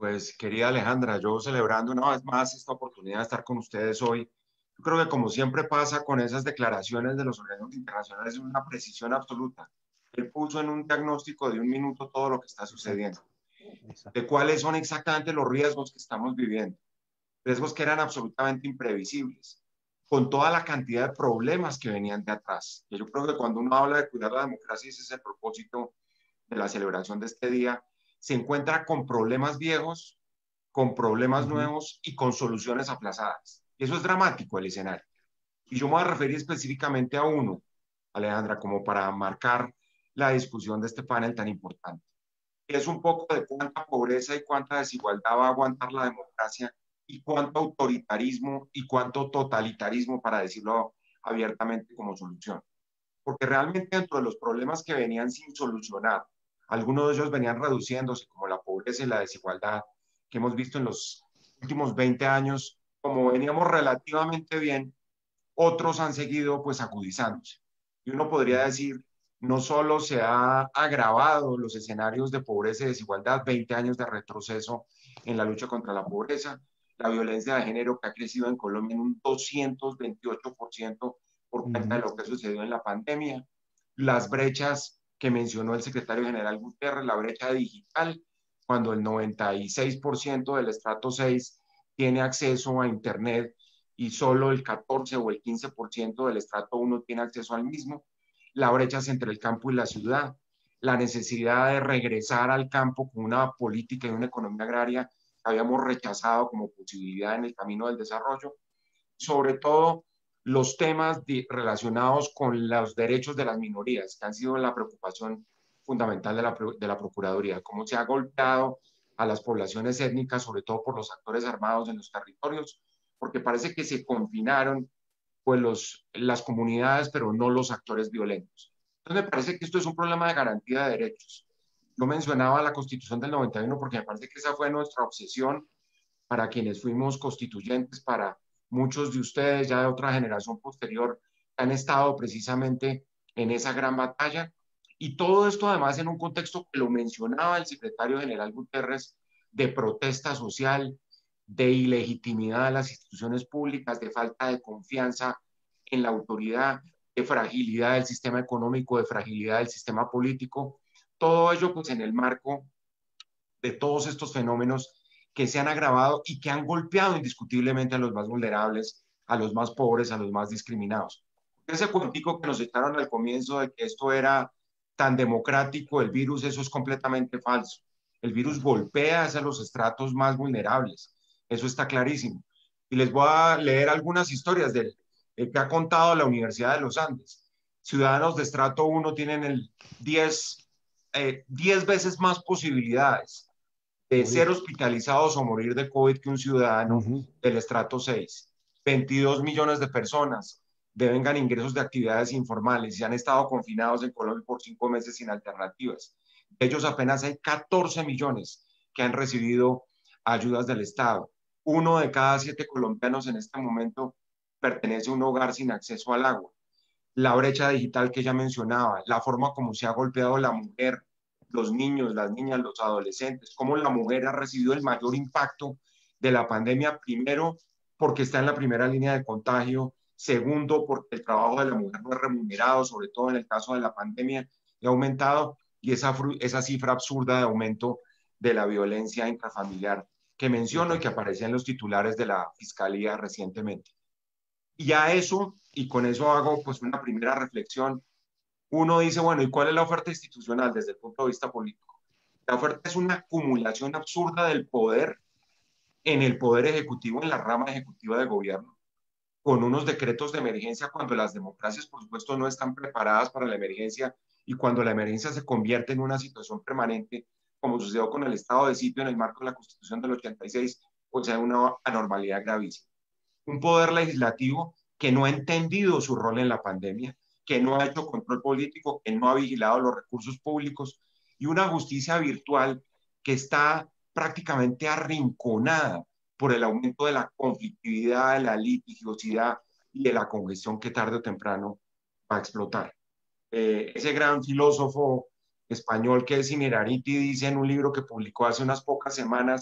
Pues querida Alejandra, yo celebrando una vez más esta oportunidad de estar con ustedes hoy. Yo creo que como siempre pasa con esas declaraciones de los organismos internacionales, es una precisión absoluta. Él puso en un diagnóstico de un minuto todo lo que está Exacto, sucediendo, exacto. de cuáles son exactamente los riesgos que estamos viviendo, riesgos que eran absolutamente imprevisibles, con toda la cantidad de problemas que venían de atrás. Y yo creo que cuando uno habla de cuidar la democracia, ese es el propósito de la celebración de este día, se encuentra con problemas viejos, con problemas Ujú. nuevos y con soluciones aplazadas. Y eso es dramático el escenario. Y yo me voy a referir específicamente a uno, Alejandra, como para marcar la discusión de este panel tan importante. Es un poco de cuánta pobreza y cuánta desigualdad va a aguantar la democracia y cuánto autoritarismo y cuánto totalitarismo, para decirlo abiertamente, como solución. Porque realmente dentro de los problemas que venían sin solucionar, algunos de ellos venían reduciéndose, como la pobreza y la desigualdad que hemos visto en los últimos 20 años, como veníamos relativamente bien, otros han seguido pues agudizándose. Y uno podría Ujú. decir, no solo se ha agravado los escenarios de pobreza y desigualdad, 20 años de retroceso en la lucha contra la pobreza, la violencia de género que ha crecido en Colombia en un 228% por cuenta de Ujú. lo que sucedió en la pandemia, las brechas que mencionó el secretario general Guterres, la brecha digital, cuando el 96% del estrato 6 tiene acceso a Internet y solo el 14 o el 15% del estrato 1 tiene acceso al mismo, la brecha entre el campo y la ciudad, la necesidad de regresar al campo con una política y una economía agraria que habíamos rechazado como posibilidad en el camino del desarrollo, sobre todo los temas relacionados con los derechos de las minorías, que han sido la preocupación fundamental de la Procuraduría, cómo se ha golpeado a las poblaciones étnicas, sobre todo por los actores armados en los territorios, porque parece que se confinaron pues las comunidades, pero no los actores violentos. Entonces me parece que esto es un problema de garantía de derechos. Yo mencionaba la Constitución del 91 porque me parece que esa fue nuestra obsesión para quienes fuimos constituyentes, para muchos de ustedes ya de otra generación posterior que han estado precisamente en esa gran batalla. Y todo esto además en un contexto que lo mencionaba el secretario general Guterres, de protesta social, de ilegitimidad de las instituciones públicas, de falta de confianza en la autoridad, de fragilidad del sistema económico, de fragilidad del sistema político. Todo ello pues en el marco de todos estos fenómenos que se han agravado y que han golpeado indiscutiblemente a los más vulnerables, a los más pobres, a los más discriminados. Ese cuentico que nos echaron al comienzo de que esto era tan democrático, el virus, eso es completamente falso. El virus golpea hacia los estratos más vulnerables, eso está clarísimo. Y les voy a leer algunas historias del que ha contado la Universidad de los Andes. Ciudadanos de estrato 1 tienen el 10 veces más posibilidades de Uy. ser hospitalizados o morir de COVID que un ciudadano Ujú. del estrato 6. 22 millones de personas devengan ingresos de actividades informales y han estado confinados en Colombia por 5 meses sin alternativas. De ellos apenas hay 14 millones que han recibido ayudas del Estado. Uno de cada 7 colombianos en este momento pertenece a un hogar sin acceso al agua. La brecha digital que ya mencionaba, la forma como se ha golpeado la mujer, los niños, las niñas, los adolescentes, cómo la mujer ha recibido el mayor impacto de la pandemia, primero porque está en la primera línea de contagio, segundo porque el trabajo de la mujer no es remunerado, sobre todo en el caso de la pandemia, y ha aumentado, y esa cifra absurda de aumento de la violencia intrafamiliar que menciono y que aparecía en los titulares de la Fiscalía recientemente. Y a eso, y con eso hago pues una primera reflexión, uno dice, bueno, ¿y cuál es la oferta institucional desde el punto de vista político? La oferta es una acumulación absurda del poder en el poder ejecutivo, en la rama ejecutiva de gobierno, con unos decretos de emergencia cuando las democracias, por supuesto, no están preparadas para la emergencia y cuando la emergencia se convierte en una situación permanente, como sucedió con el estado de sitio en el marco de la Constitución del 86, pues hay una anormalidad gravísima. Un poder legislativo que no ha entendido su rol en la pandemia, que no ha hecho control político, que no ha vigilado los recursos públicos y una justicia virtual que está prácticamente arrinconada por el aumento de la conflictividad, de la litigiosidad y de la congestión que tarde o temprano va a explotar. Ese gran filósofo español que es Innerarity dice en un libro que publicó hace unas pocas semanas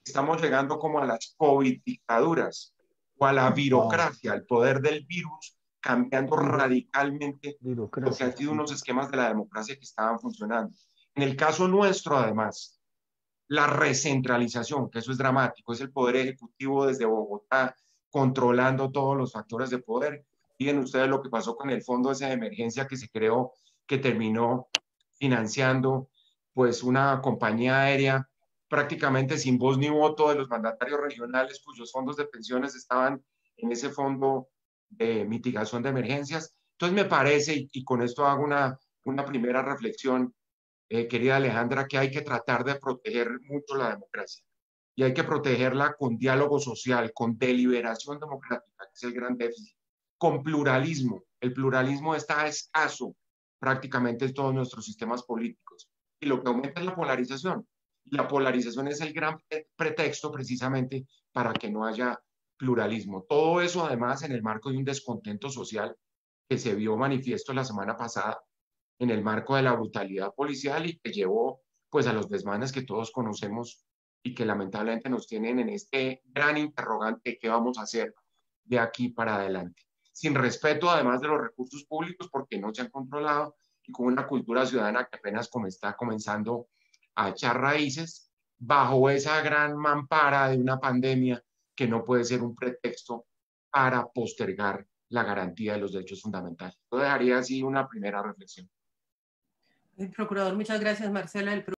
estamos llegando como a las COVID dictaduras o a la Wow, birocracia, al poder del virus, cambiando radicalmente lo que han burocracia. sido unos esquemas de la democracia que estaban funcionando. En el caso nuestro, además, la recentralización, que eso es dramático, es el poder ejecutivo desde Bogotá controlando todos los factores de poder. Miren ustedes lo que pasó con el fondo ese de emergencia que se creó, que terminó financiando pues una compañía aérea prácticamente sin voz ni voto de los mandatarios regionales cuyos fondos de pensiones estaban en ese fondo de mitigación de emergencias. Entonces me parece, y con esto hago una primera reflexión, querida Alejandra, que hay que tratar de proteger mucho la democracia y hay que protegerla con diálogo social, con deliberación democrática, que es el gran déficit, con pluralismo. El pluralismo está escaso prácticamente en todos nuestros sistemas políticos y lo que aumenta es la polarización. Y la polarización es el gran pretexto precisamente para que no haya pluralismo. Todo eso además en el marco de un descontento social que se vio manifiesto la semana pasada en el marco de la brutalidad policial y que llevó pues a los desmanes que todos conocemos y que lamentablemente nos tienen en este gran interrogante: ¿qué vamos a hacer de aquí para adelante? Sin respeto además de los recursos públicos porque no se han controlado y con una cultura ciudadana que apenas como está comenzando a echar raíces bajo esa gran mampara de una pandemia que no puede ser un pretexto para postergar la garantía de los derechos fundamentales. Yo dejaría así una primera reflexión. Procurador, muchas gracias, Marcela.